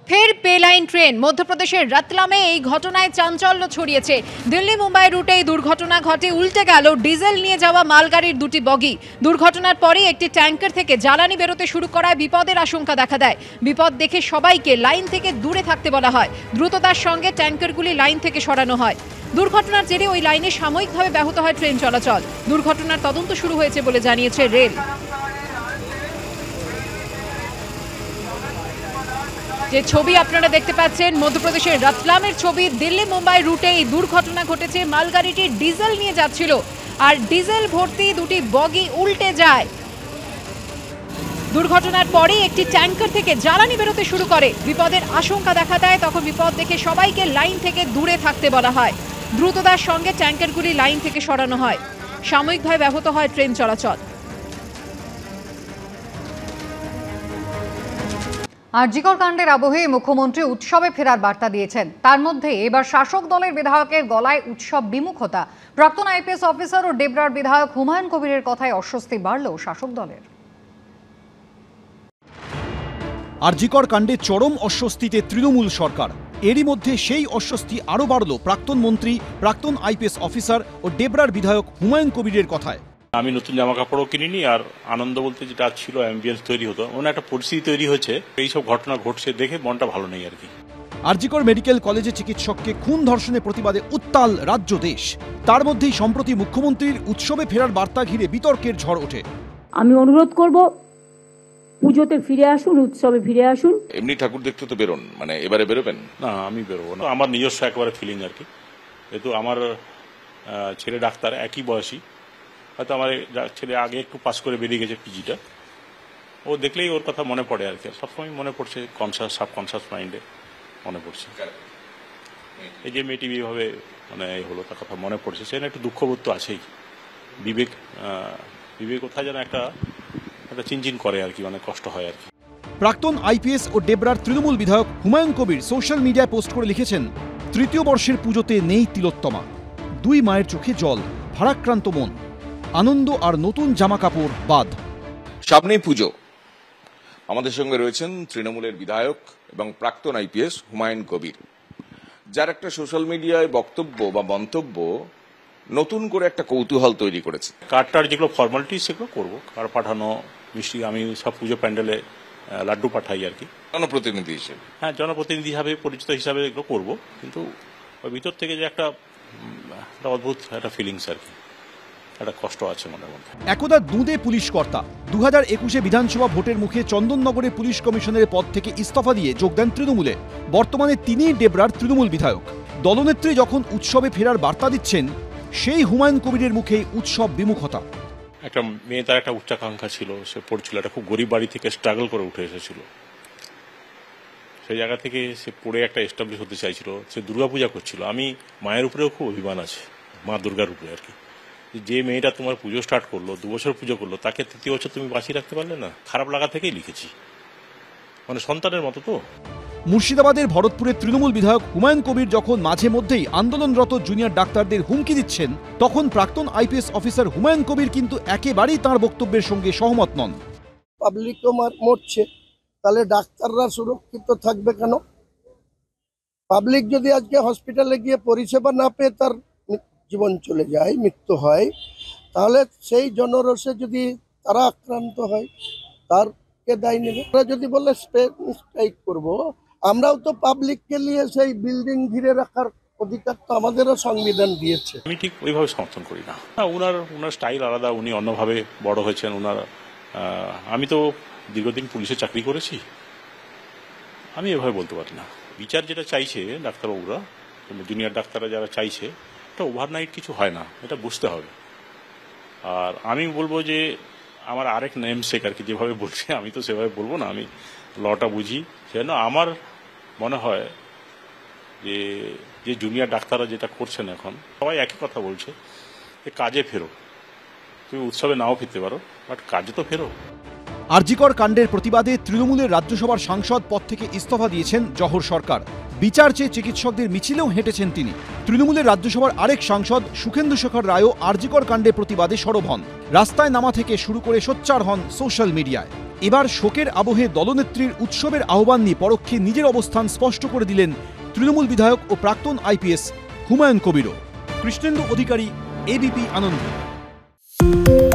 ফের বেলাইন ট্রেন। মধ্যপ্রদেশের রতলামে এই ঘটনায় চাঞ্চল্য ছড়িয়েছে। দিল্লি মুম্বাই রুটে এই দুর্ঘটনা ঘটে। উল্টে গেল ডিজেল নিয়ে যাওয়া মালগাড়ির দুটি বগি। দুর্ঘটনার পরে একটি ট্যাঙ্কার থেকে জ্বালানি বেরোতে শুরু করায় বিপদের আশঙ্কা দেখা দেয়। বিপদ দেখে সবাইকে লাইন থেকে দূরে থাকতে বলা হয়। দ্রুততার সঙ্গে ট্যাঙ্কারগুলি লাইন থেকে সরানো হয়। দুর্ঘটনার জেরে ওই লাইনে সাময়িকভাবে ব্যাহত হয় ট্রেন চলাচল। দুর্ঘটনার তদন্ত শুরু হয়েছে বলে জানিয়েছে রেল। যে ছবি আপনারা দেখতে পাচ্ছেন মধ্যপ্রদেশের রতলামের ছবি। দিল্লি মুম্বাই রুটে এই দুর্ঘটনা ঘটেছে। মালগাড়িটি ডিজেল নিয়ে যাচ্ছিল আর ডিজেল ভর্তি দুটি বগি উল্টে যায়। দুর্ঘটনার পরে একটি ট্যাঙ্কার থেকে জ্বালানি বেরোতে শুরু করে। বিপদের আশঙ্কা দেখা দেয়। তখন বিপদ দেখে সবাইকে লাইন থেকে দূরে থাকতে বলা হয়। দ্রুততার সঙ্গে ট্যাঙ্কারগুলি লাইন থেকে সরানো হয়। সাময়িকভাবে ব্যাহত হয় ট্রেন চলাচল। আরজিকর কাণ্ডের আবহে মুখ্যমন্ত্রী উৎসবে ফেরার বার্তা দিয়েছেন। তার মধ্যে এবার শাসক দলের বিধায়কের গলায় উৎসব বিমুখতা। প্রাক্তন আইপিএস অফিসার ও ডেবরার বিধায়ক হুমায়ুন কবিরের কথায় অস্বস্তি বাড়ল শাসক দলের। আরজিকর কাণ্ডে চরম অস্বস্তিতে তৃণমূল সরকার। এরই মধ্যে সেই অস্বস্তি আরও বাড়ল প্রাক্তন মন্ত্রী, প্রাক্তন আইপিএস অফিসার ও ডেবরার বিধায়ক হুমায়ুন কবিরের কথায়। আমি নতুন জামা কাপড়ও কিনিনি, আর আনন্দ বলতে যেটা ছিল অ্যাম্বিয়েন্স তৈরি হতো, মানে একটা পরিস্থিতি তৈরি হয়েছে। এইসব ঘটনা ঘটছে দেখে মনটা ভালো নেই আর কি। আরজিকর মেডিকেল কলেজে চিকিৎসককে খুন ধর্ষণের প্রতিবাদে উত্তাল রাজ্য দেশ। তার মধ্যেই সম্প্রতি মুখ্যমন্ত্রীর উৎসবে ফেরার বার্তা ঘিরে বিতর্কের ঝড় ওঠে। আমি অনুরোধ করব, পুজোতে ফিরে আসুন, উৎসবে ফিরে আসুন। এমনি ঠাকুর দেখতে তো বেরোন, মানে এবারে বেরোবেন না? আমি বেরোবো না, আমার নিজস্ব একেবারে ফিলিং আর কি। যেহেতু আমার ছেলে ডাক্তার, একই বয়সী, হয়তো আমার ছেলে আগে একটু পাস করে বেরিয়ে গেছে পিজিটা, ও দেখলেই ওর কথা মনে পড়ে আর কি। সবসময় মনে পড়ছে, কনসাস সাবকনসাস মাইন্ডে মনে পড়ছে। এই যে মেয়েটি এইভাবে মানে হলো, তার কথা মনে পড়ছে। সেখানে একটু দুঃখবোধ তো আছেই। বিবেক কোথায় যেন একটা চিনচিন করে আর কি, মানে কষ্ট হয় আর কি। প্রাক্তন আইপিএস ও ডেবরার তৃণমূল বিধায়ক হুমায়ুন কবির সোশ্যাল মিডিয়ায় পোস্ট করে লিখেছেন, তৃতীয় বর্ষের পুজোতে নেই তিলোত্তমা, দুই মায়ের চোখে জল, ভারাক্রান্ত মন, আনন্দ আর নতুন জামা কাপড় বাদ। সামনেই পুজো। আমাদের সঙ্গে রয়েছেন তৃণমূলের বিধায়ক এবং প্রাক্তন আইপিএস হুমায়ুন কবির, যার একটা সোশ্যাল মিডিয়ায় বক্তব্য বা মন্তব্য নতুন করে একটা কৌতূহল তৈরি করেছে। কার্ডটার যেগুলো ফর্মালিটি সেগুলো করবো, কার্ড পাঠানো, মিষ্টি, আমি সব পুজো প্যান্ডেলে লাড্ডু পাঠাই আর কি, জনপ্রতিনিধি হিসেবে। হ্যাঁ, জনপ্রতিনিধি হিসাবে, পরিচিত হিসাবে এগুলো করবো। কিন্তু ওই ভিতর থেকে যে একটা অদ্ভুত একটা ফিলিংস আর কি, একটা কষ্ট আছে মনের মধ্যে। একদা দুঁদে পুলিশ কর্তা, 2021 বিধানসভা ভোটের মুখে চন্দননগরে পুলিশ কমিশনারের পদ থেকে ইস্তফা দিয়ে যোগ দেন তৃণমূলে। বর্তমানে তিনিই ডেবরার তৃণমূল বিধায়ক। দলনেত্রী যখন উৎসবে ফেরার বার্তা দিচ্ছেন, সেই হুমায়ুন কবিরের মুখে উৎসব বিমুখতা। একটা মেয়ে, তার একটা উচ্চাকাঙ্ক্ষা ছিল, সে পড়ছিল, একটা খুব গরিব বাড়ি থেকে স্ট্রাগল করে উঠে এসেছিল। সেই জায়গা থেকে সে পড়ে একটা এস্টাবলিশ হতে চাইছিল। সে দুর্গাপূজা করছিল। আমি মায়ের উপরেও খুব অভিমান আছে, মা দুর্গার উপরে আর কি। যে মেয়েটা তোমার পুজো স্টার্ট করলো, 2 বছর পুজো করলো, তাকে 3য় বছর তুমি বাঁচিয়ে রাখতে পারলে না। খারাপ লাগা থেকেই লিখেছি, মানে সন্তানের মতো তো। মুর্শিদাবাদের ভরতপুরের তৃণমূল বিধায়ক হুমায়ুন কবির যখন মাঝে মধ্যেই আন্দোলনরত জুনিয়র ডাক্তারদের হুমকি দিচ্ছেন, তখন প্রাক্তন আইপিএস অফিসার হুমায়ুন কবির কিন্তু একেবারেই তাঁর বক্তব্যের সঙ্গে সহমত নন। পাবলিক তো মরছে, তাহলে ডাক্তাররা সুরক্ষিত থাকবে কেন? পাবলিক যদি আজকে হসপিটালে গিয়ে পরিষেবা না পেয়ে তার জীবন চলে যায়, মৃত্যু হয়, তাহলে সেই জনরোষে যদি তারা আক্রান্ত হয়, তার কে দায় নেবে? আমরা যদি বলে স্ট্রাইক করবো, আমরাও তো পাবলিককে নিয়ে সেই বিল্ডিং ঘিরে রাখার অধিকার তো আমাদেরও সংবিধান দিয়েছে। আমি ঠিক ওইভাবে সমর্থন করি না। উনার স্টাইল আলাদা, উনি অন্যভাবে বড় হয়েছেন। আমি তো দীর্ঘদিন পুলিশে চাকরি করেছি, আমি এভাবে বলতে পারি না। বিচার যেটা চাইছে ডাক্তারবাবুরা, জুনিয়র ডাক্তাররা যারা চাইছে, এটা ওভারনাইট কিছু হয় না, এটা বুঝতে হবে। আর আমি বলবো যে আমার আরেক নেম শেখ আর কি, যেভাবে বলছে আমি তো সেভাবে বলবো না। আমি লটা বুঝি, সেজন্য আমার মনে হয় যে জুনিয়র ডাক্তাররা যেটা করছেন এখন, সবাই একই কথা বলছে যে কাজে ফেরো। তুমি উৎসবে নাও ফিরতে পারো, বাট কাজে তো ফেরো। আরজিকর কাণ্ডের প্রতিবাদে তৃণমূলের রাজ্যসভার সাংসদ পদ থেকে ইস্তফা দিয়েছেন জহর সরকার। বিচার চেয়ে চিকিৎসকদের মিছিলেও হেঁটেছেন তিনি। তৃণমূলের রাজ্যসভার আরেক সাংসদ সুখেন্দু শেখর রায়ও আরজিকর কাণ্ডের প্রতিবাদে সরব হন। রাস্তায় নামা থেকে শুরু করে সোচ্চার হন সোশ্যাল মিডিয়ায়। এবার শোকের আবহে দলনেত্রীর উৎসবের আহ্বান নিয়ে পরোক্ষে নিজের অবস্থান স্পষ্ট করে দিলেন তৃণমূল বিধায়ক ও প্রাক্তন আইপিএস হুমায়ুন কবিরও। কৃষ্ণেন্দু অধিকারী, এবিপি আনন্দ।